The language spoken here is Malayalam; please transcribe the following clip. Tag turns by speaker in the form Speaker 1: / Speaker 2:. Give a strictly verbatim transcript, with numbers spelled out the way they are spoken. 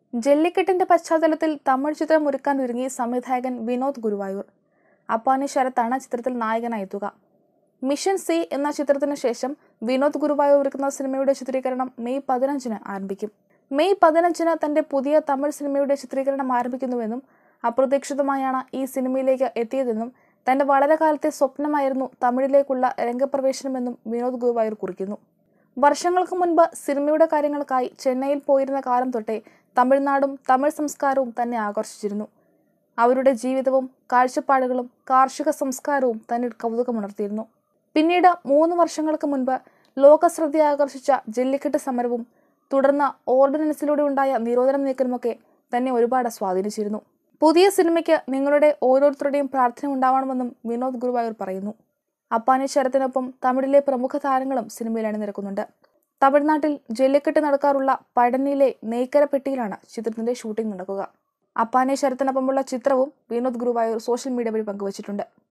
Speaker 1: ജല്ലിക്കെട്ടിന്റെ പശ്ചാത്തലത്തിൽ തമിഴ് ചിത്രം ഒരുക്കാനൊരുങ്ങി സംവിധായകൻ വിനോദ് ഗുരുവായൂർ. അപ്പാനി ശരത്താണ് ചിത്രത്തിൽ നായകനായി എത്തുക. മിഷൻ സി എന്ന ചിത്രത്തിന് ശേഷം വിനോദ് ഗുരുവായൂർ ഒരുക്കുന്ന സിനിമയുടെ ചിത്രീകരണം മെയ് പതിനഞ്ചിന് ആരംഭിക്കും. മെയ് പതിനഞ്ചിന് തന്റെ പുതിയ തമിഴ് സിനിമയുടെ ചിത്രീകരണം ആരംഭിക്കുന്നുവെന്നും അപ്രതീക്ഷിതമായാണ് ഈ സിനിമയിലേക്ക് എത്തിയതെന്നും തന്റെ വളരെ കാലത്തെ സ്വപ്നമായിരുന്നു തമിഴിലേക്കുള്ള രംഗപ്രവേശനമെന്നും വിനോദ് ഗുരുവായൂർ കുറിക്കുന്നു. വർഷങ്ങൾക്ക് മുൻപ് സിനിമയുടെ കാര്യങ്ങൾക്കായി ചെന്നൈയിൽ പോയിരുന്ന കാലം തൊട്ടേ തമിഴ്നാടും തമിഴ് സംസ്കാരവും തന്നെ ആകർഷിച്ചിരുന്നു. അവരുടെ ജീവിതവും കാഴ്ചപ്പാടുകളും കാർഷിക സംസ്കാരവും തന്നെ കൗതുകമുണർത്തിയിരുന്നു. പിന്നീട് മൂന്ന് വർഷങ്ങൾക്ക് മുൻപ് ലോകശ്രദ്ധ ആകർഷിച്ച ജല്ലിക്കെട്ട് സമരവും തുടർന്ന് ഓർഡിനൻസിലൂടെ ഉണ്ടായ നിരോധനം നീക്കലുമൊക്കെ തന്നെ ഒരുപാട് സ്വാധീനിച്ചിരുന്നു. പുതിയ സിനിമയ്ക്ക് നിങ്ങളുടെ ഓരോരുത്തരുടെയും പ്രാർത്ഥന ഉണ്ടാവണമെന്നും വിനോദ് ഗുരുവായൂർ പറയുന്നു. അപ്പാനി ശരത്തിനൊപ്പം തമിഴിലെ പ്രമുഖ താരങ്ങളും സിനിമയിൽ അണിനിരക്കുന്നുണ്ട്. തമിഴ്നാട്ടിൽ ജല്ലിക്കെട്ട് നടക്കാറുള്ള പഴനിയിലെ നെയ്ക്കരപ്പെട്ടിയിലാണ് ചിത്രത്തിന്റെ ഷൂട്ടിംഗ് നടക്കുക. അപ്പാനി ശരത്തിനൊപ്പമുള്ള ചിത്രവും വിനോദ് ഗുരുവായൂർ സോഷ്യൽ മീഡിയ വഴി പങ്കുവച്ചിട്ടുണ്ട്.